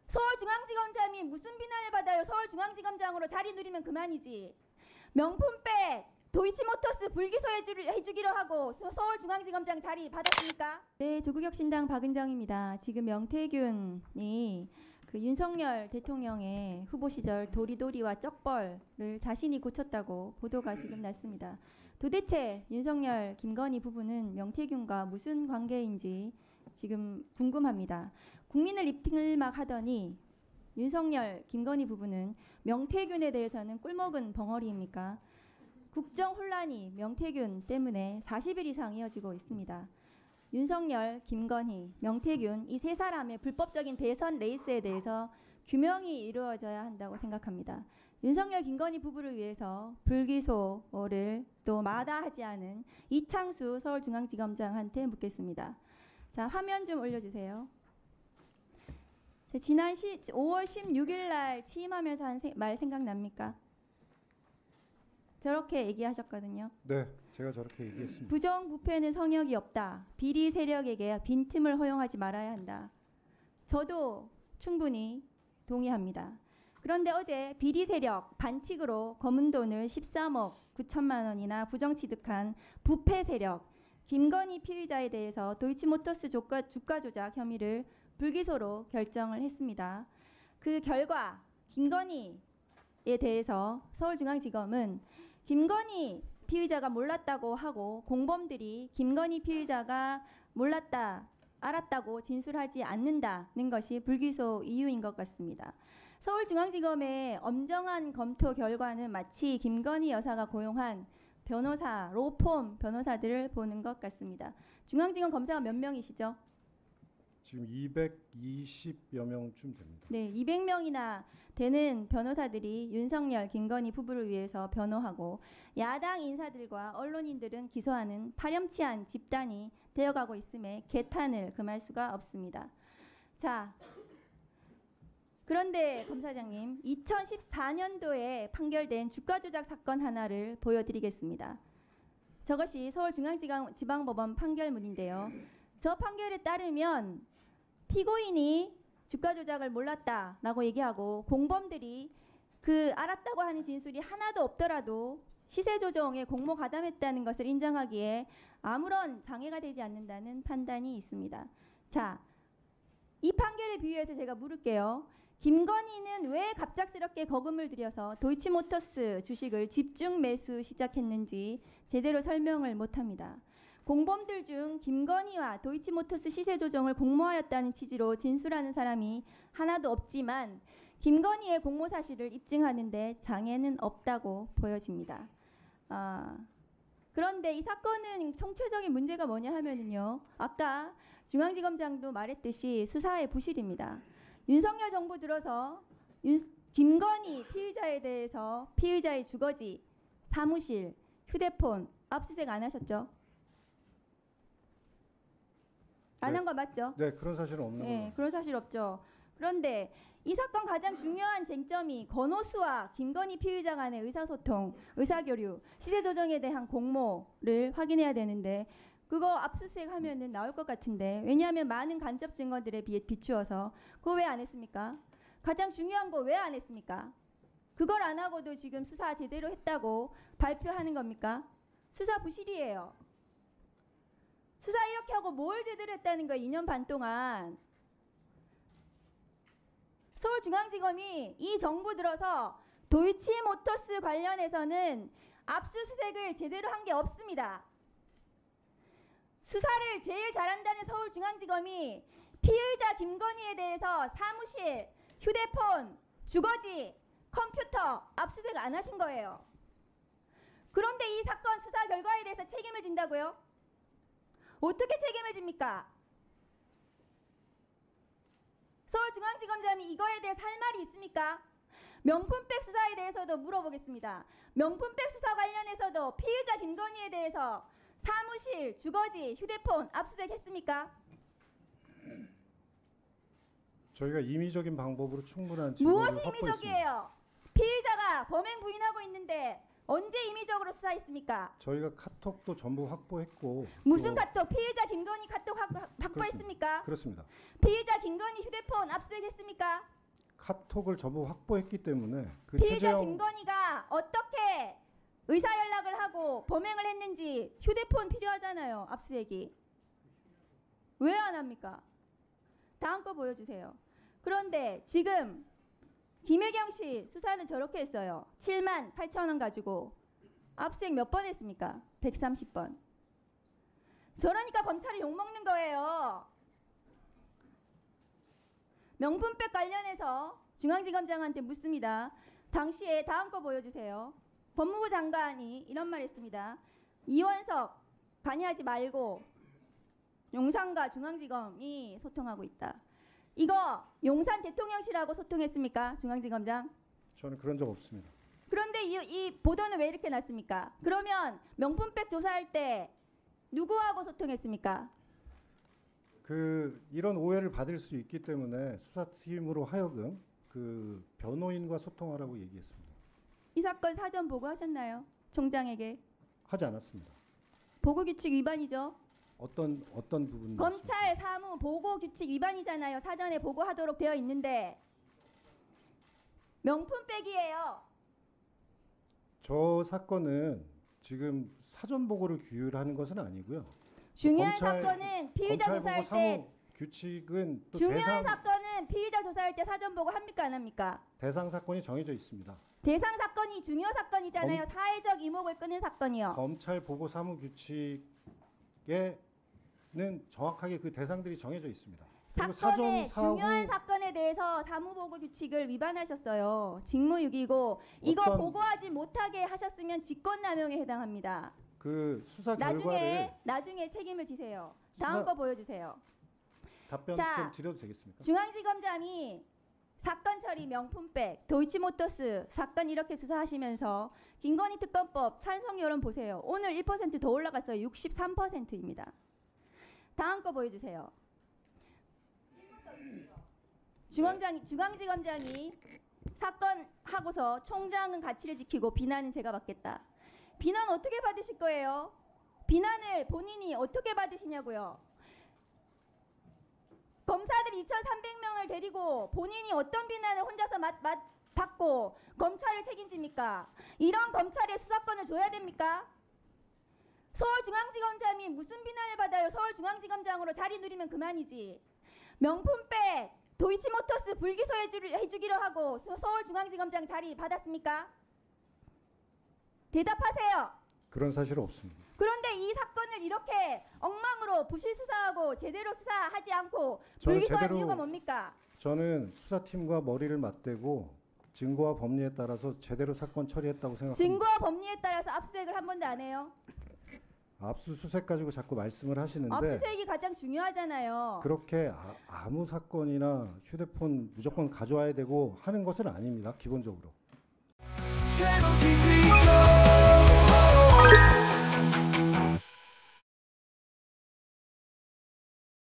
서울중앙지검장이 무슨 비난을 받아요? 서울중앙지검장으로 자리 누리면 그만이지. 명품백 도이치모터스 불기소해주기로 하고 서울중앙지검장 자리 받았습니까? 네, 조국혁신당 박은정입니다. 지금 명태균이 그 윤석열 대통령의 후보 시절 도리도리와 쩍벌을 자신이 고쳤다고 보도가 지금 났습니다. 도대체 윤석열, 김건희 부부는 명태균과 무슨 관계인지 지금 궁금합니다. 국민을 입팅을 막 하더니 윤석열, 김건희 부부는 명태균에 대해서는 꿀먹은 벙어리입니까? 국정 혼란이 명태균 때문에 40일 이상 이어지고 있습니다. 윤석열, 김건희, 명태균 이 세 사람의 불법적인 대선 레이스에 대해서 규명이 이루어져야 한다고 생각합니다. 윤석열, 김건희 부부를 위해서 불기소를 또 마다하지 않은 이창수 서울중앙지검장한테 묻겠습니다. 자, 화면 좀 올려주세요. 지난 5월 16일 날 취임하면서 한 말 생각납니까? 저렇게 얘기하셨거든요. 네, 제가 저렇게 얘기했습니다. 부정부패는 성역이 없다. 비리 세력에게 빈틈을 허용하지 말아야 한다. 저도 충분히 동의합니다. 그런데 어제 비리 세력 반칙으로 검은 돈을 13억 9천만 원이나 부정취득한 부패 세력 김건희 피의자에 대해서 도이치모터스 주가 조작 혐의를 불기소로 결정을 했습니다. 그 결과 김건희에 대해서 서울중앙지검은 김건희 피의자가 몰랐다고 하고 공범들이 김건희 피의자가 몰랐다, 알았다고 진술하지 않는다는 것이 불기소 이유인 것 같습니다. 서울중앙지검의 엄정한 검토 결과는 마치 김건희 여사가 고용한 변호사, 로펌 변호사들을 보는 것 같습니다. 중앙지검 검사가 몇 명이시죠? 지금 220여 명쯤 됩니다. 네, 200명이나 되는 변호사들이 윤석열, 김건희 부부를 위해서 변호하고 야당 인사들과 언론인들은 기소하는 파렴치한 집단이 되어가고 있음에 개탄을 금할 수가 없습니다. 자, 그런데 검사장님, 2014년도에 판결된 주가 조작 사건 하나를 보여드리겠습니다. 저것이 서울중앙지방법원 판결문인데요. 저 판결에 따르면 피고인이 주가 조작을 몰랐다라고 얘기하고 공범들이 그 알았다고 하는 진술이 하나도 없더라도 시세 조정에 공모 가담했다는 것을 인정하기에 아무런 장애가 되지 않는다는 판단이 있습니다. 자, 이 판결에 비유해서 제가 물을게요. 김건희는 왜 갑작스럽게 거금을 들여서 도이치모터스 주식을 집중 매수 시작했는지 제대로 설명을 못합니다. 공범들 중 김건희와 도이치모터스 시세 조정을 공모하였다는 취지로 진술하는 사람이 하나도 없지만 김건희의 공모 사실을 입증하는데 장애는 없다고 보여집니다. 그런데 이 사건은 총체적인 문제가 뭐냐 하면은요. 아까 중앙지검장도 말했듯이 수사의 부실입니다. 윤석열 정부 들어서 김건희 피의자에 대해서 피의자의 주거지, 사무실, 휴대폰 압수수색 안 하셨죠? 안 한 거 맞죠? 네, 그런 사실은 없는 걸로. 네, 그런 사실 없죠. 그런데 이 사건 가장 중요한 쟁점이 권오수와 김건희 피의자 간의 의사소통, 의사교류, 시세 조정에 대한 공모를 확인해야 되는데 그거 압수수색 하면은 나올 것 같은데 왜냐하면 많은 간접 증거들에 비추어서 그거 왜 안 했습니까? 가장 중요한 거 왜 안 했습니까? 그걸 안 하고도 지금 수사 제대로 했다고 발표하는 겁니까? 수사 부실이에요. 수사 이렇게 하고 뭘 제대로 했다는 거예요. 2년 반 동안. 서울중앙지검이 이 정부 들어서 도이치모터스 관련해서는 압수수색을 제대로 한 게 없습니다. 수사를 제일 잘한다는 서울중앙지검이 피의자 김건희에 대해서 사무실, 휴대폰, 주거지, 컴퓨터 압수수색 안 하신 거예요. 그런데 이 사건 수사 결과에 대해서 책임을 진다고요? 어떻게 책임을 집니까? 서울중앙지검장이 이거에 대해서 할 말이 있습니까? 명품백 수사에 대해서도 물어보겠습니다. 명품백 수사 관련해서도 피의자 김건희에 대해서 사무실, 주거지, 휴대폰 압수수색했습니까? 저희가 임의적인 방법으로 충분한 증거를 무엇이 확보했습니다. 임의적이에요? 피의자가 범행 부인하고 있는데 언제 임의적으로 수사했습니까? 저희가 카톡도 전부 확보했고. 무슨 카톡? 피의자 김건희 카톡 확보했습니까? 그렇습니다. 피의자 김건희 휴대폰 압수수색했습니까? 카톡을 전부 확보했기 때문에 그 피의자 최재형 김건희가 어떻게 의사 연락을 하고 범행을 했는지 휴대폰 필요하잖아요. 압수얘기. 왜 안 합니까? 다음 거 보여주세요. 그런데 지금 김혜경 씨 수사는 저렇게 했어요. 7만 8천 원 가지고 압수수색 몇 번 했습니까? 130번. 저러니까 검찰이 욕먹는 거예요. 명품백 관련해서 중앙지검장한테 묻습니다. 당시에 다음 거 보여주세요. 법무부 장관이 이런 말 했습니다. 이원석 관여하지 말고 용산과 중앙지검이 소통하고 있다. 이거 용산 대통령실하고 소통했습니까? 중앙지검장? 저는 그런 적 없습니다. 그런데 이 보도는 왜 이렇게 났습니까? 그러면 명품백 조사할 때 누구하고 소통했습니까? 이런 오해를 받을 수 있기 때문에 수사팀으로 하여금 그 변호인과 소통하라고 얘기했습니다. 이 사건 사전 보고하셨나요? 총장에게. 하지 않았습니다. 보고규칙 위반이죠. 어떤 부분? 검찰 사무 보고규칙 위반이잖아요. 사전에 보고하도록 되어 있는데 명품백이에요. 저 사건은 지금 사전 보고를 규율하는 것은 아니고요. 중요한 검찰- 사건은 피의자 검찰 조사할 보고 때 사무 규칙은 또 중요한 사건은 피의자 조사할 때 사전 보고 합니까 안 합니까? 대상 사건이 정해져 있습니다. 대상 사건이 중요 사건이잖아요. 사회적 이목을 끄는 사건이요. 검찰 보고 사무 규칙에는 정확하게 그 대상들이 정해져 있습니다. 그리고 사건의 사후 중요한 사건에 대해서 사무보고 규칙을 위반하셨어요. 직무유기고 이거 어떤- 보고하지 못하게 하셨으면 직권남용에 해당합니다. 그 수사 결과를 나중에 책임을 지세요. 다음 수사- 거 보여주세요. 답변 자, 좀 드려도 되겠습니까? 중앙지검장이 사건 처리 명품백, 도이치모터스 사건 이렇게 수사하시면서 김건희 특검법 찬성 여론 보세요. 오늘 1% 더 올라갔어요. 63%입니다. 다음 거 보여주세요. 중앙지검장이 사건 하고서 총장은 가치를 지키고 비난은 제가 받겠다. 비난 어떻게 받으실 거예요? 비난을 본인이 어떻게 받으시냐고요? 검사들 2,300명을 데리고 본인이 어떤 비난을 혼자서 받고 검찰을 책임집니까? 이런 검찰에 수사권을 줘야 됩니까? 서울중앙지검장이 무슨 비난을 받아요? 서울중앙지검장으로 자리 누리면 그만이지. 명품백 도이치모터스 불기소 해주기로 하고 서울중앙지검장 자리 받았습니까? 대답하세요. 그런 사실은 없습니다. 그런데 이 사건을 이렇게 엉망으로 부실 수사하고 제대로 수사하지 않고 저는 불기소한 제대로- 이유가 뭡니까? 저는 수사팀과 머리를 맞대고 증거와 법리에 따라서 제대로 사건 처리했다고 생각합니다. 증거와 법리에 따라서 압수수색을 한 번도 안 해요. 압수수색 가지고 자꾸 말씀을 하시는데 압수수색이 가장 중요하잖아요. 그렇게 아무 사건이나 휴대폰 무조건 가져와야 되고 하는 것은 아닙니다. 기본적으로. Channel TV